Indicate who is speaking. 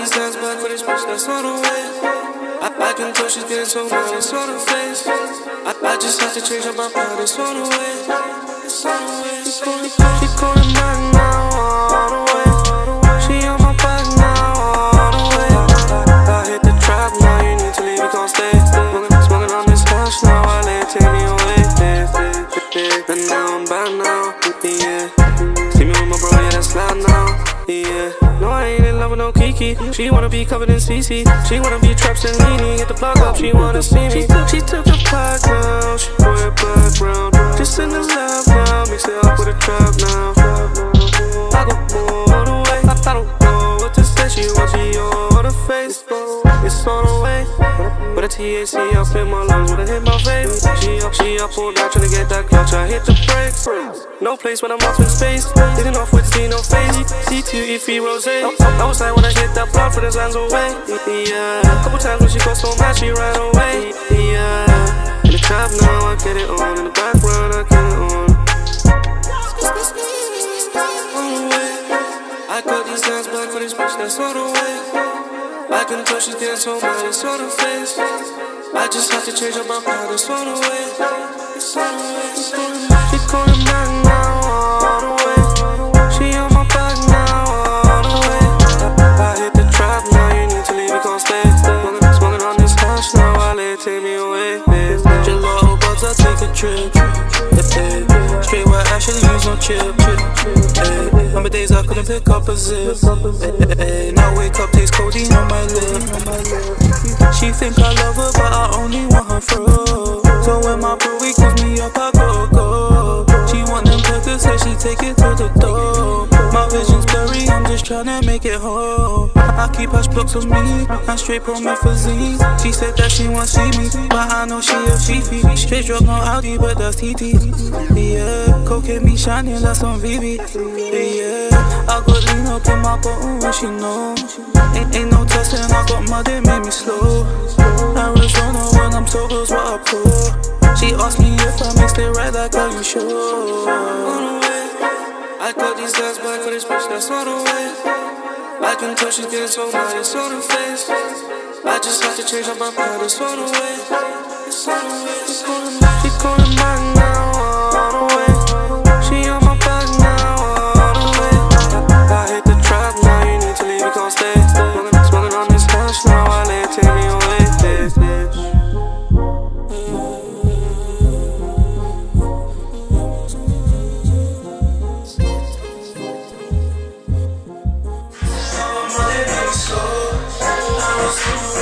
Speaker 1: these hands back for this bitch that's on the way. I can tell she's getting so mad, it's on her face. I just have to change up my part, it's on the way. It's on the way. She calling back now, all the way. She on my back now, all the way. I hit the trap now, you need to leave, you can't stay. Smoking on this hash now, I let it take me away. And now I'm back now, yeah. See me with my bro, yeah, that's loud now, yeah. No, I ain't in love with no Kiki. She wanna be covered in CC. She wanna be trapped and leaning. Get the plug up, she wanna see me. She took the pack now, she put it back round. Just in the love now, mix it up with a trap now. I go all the way, I don't know what to say. She wants me on the face, it's on the way. But a THC up in my lungs, when I hit my vape. She up all night tryna get that clutch, I hit the brakes. No place when I'm off in space. Leading off with C, no face. C2, E3, rose. I was like when I hit that blood for the lands away. Yeah, couple times when she got so mad, she ran away. Yeah, in the trap now, I get it on. In the background, I get it on. I got these hands back for this bitch that's on the way. I can tell she's getting so mad, it's on her face. I just have to change up my part, it's on the way. It's on the way. She calling back now, all the way. She on my back now, all the way. I hit the trap now, you need to leave, you can't stay. Smoking on this hash now, I let it take me away. Gelato buds, I take a trip. Straight white, I should've used no chip. Remember days I couldn't pick up a zip. Now wake up, taste codeine on my lip. She think I love her, but I only want her throat. So when my bro he calls me up, I go. She want them peckers, so she take it to the door. My vision's blurry, I'm just tryna make it whole. I keep hash blocks on me, and straight promethazine. She said that she won't see me, but I know she a fifi. Straight drop, no Audi, but that's TT. Yeah, cocaine me shining, that's on VV. Yeah, I got lean up in my bottle when she know. Ain't no testing, I got mud, it made me slow. Arizona when I'm sober's what I pour. She asked me if I mixed it right, like are you sure? I got these hands back for this bitch that's on the way. I can tell she's getting so mad, it's on her face. I just have to change up my part, it's on the way. It's on the way. She calling back now, all the way. She on my back now, all the way. I hit the trap now, you need to leave, you can't stay. Smoking on this hash now, I let it take me away.
Speaker 2: So